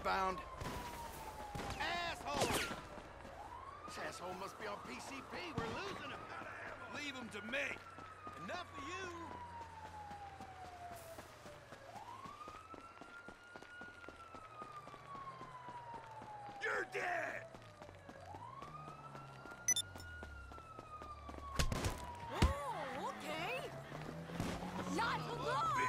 found? Asshole! This asshole must be on PCP. We're losing him. Leave him to me. Enough of you. You're dead! Oh, okay. Lots of love!